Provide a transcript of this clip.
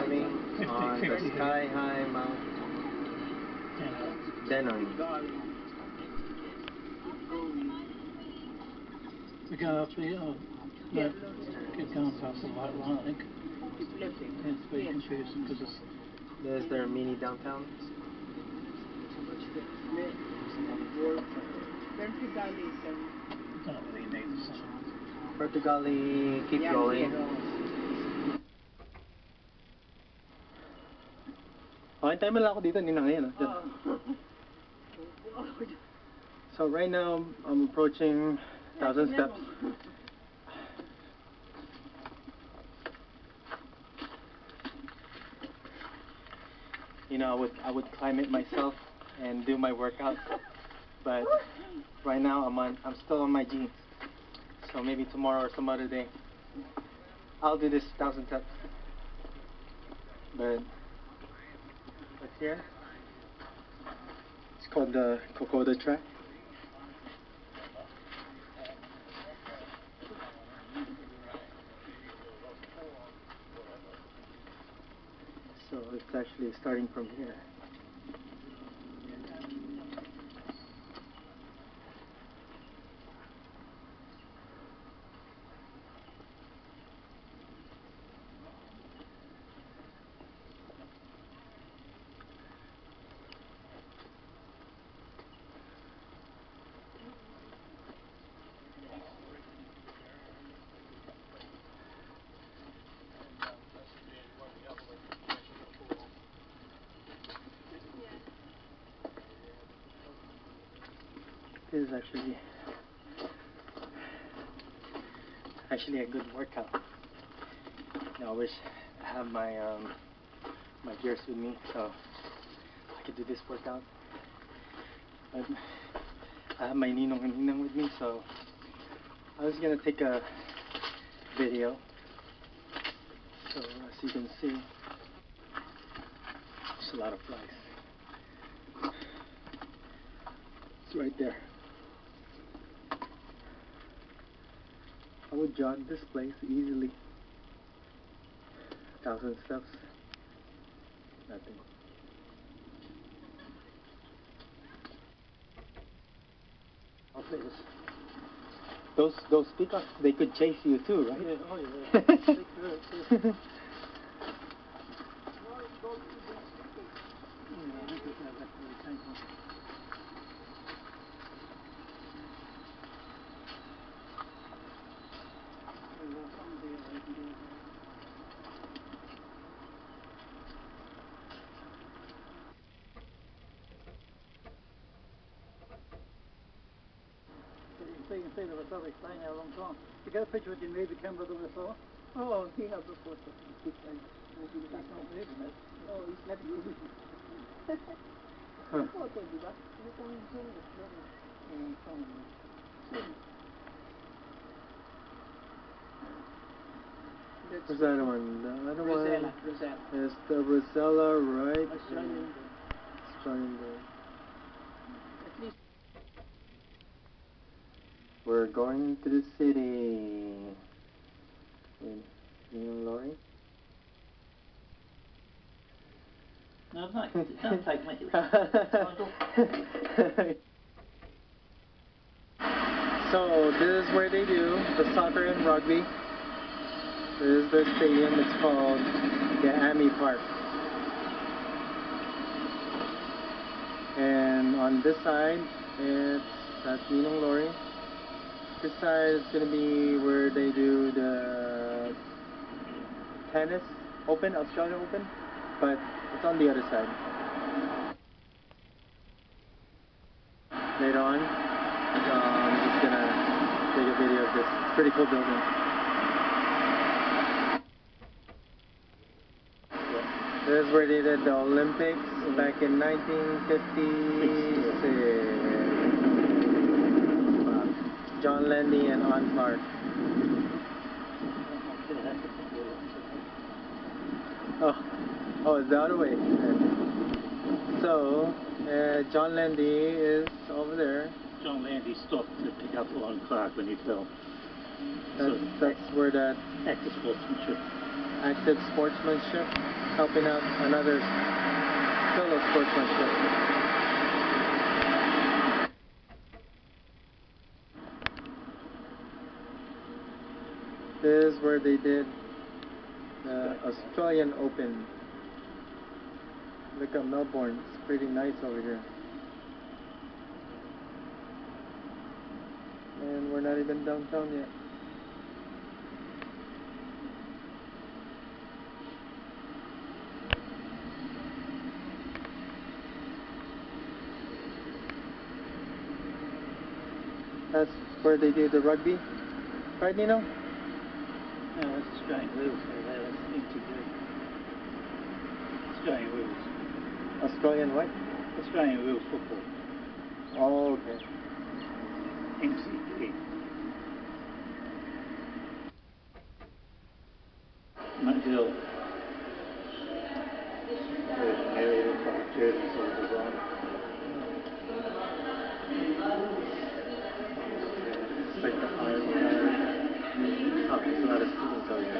climbing on the sky-high Mount Denon. We go up the no, keep going past the white line, I think. It's very confusing because it's... There's their mini downtown. Don't really need the sun. Portugali, keep going. Oh, hintay mo lang ako dito, Ninang, ngayon. So right now, I'm approaching 1,000 steps. You know, I would climb it myself and do my workout, but right now I'm still on my jeans. So maybe tomorrow or some other day, I'll do this 1,000 steps. But what's here? It's called the Kokoda Track. So it's actually starting from here. This is actually a good workout. You know, I wish I have my my gears with me so I could do this workout. But I have my Ninong and Ninang with me, so I was gonna take a video. So as you can see, there's a lot of flies. It's right there. I would jog this place easily. 1,000 steps. Nothing. I'll say this. Those peacocks, they could chase you too, right? Yeah, oh yeah. They could. So you can see the Republic staying there a long time. You got a picture with your movie camera that we saw? Oh, he has a photo. That's not moving it. Oh, he's not moving. Huh. Photo, di ba? Hindi ko yung zoom. What's that one? The other Rosella. one is the Rosella, right? Australian. Australian bird. At least. We're going to the city. You know, Lori? No, don't take me. So this is where they do the soccer and rugby. This is the stadium. It's called the Ami Park. And on this side, that's Ninong Lori. This side is going to be where they do the tennis open, Australian Open, but it's on the other side. Later on, I'm just going to take a video of this pretty cool building. This is where they did the Olympics back in 1956. John Landy and Ann Clark. Oh, it's the other way. So, John Landy is over there. John Landy stopped to pick up Ann Clark when he fell. That's where that active sportsmanship. Active sportsmanship. helping out another solo sportsmanship. This is where they did the Australian Open. Look at Melbourne, it's pretty nice over here. And we're not even downtown yet. That's where they do the rugby, right, Nino? Yeah, that's Australian rules. That's integrated. Australian rules. Australian what? Australian rules football. Oh, okay. MCP. McGill. Area looks like a jersey sort of design. It's like the Iron Gallery. Oh, there's a lot of students over here.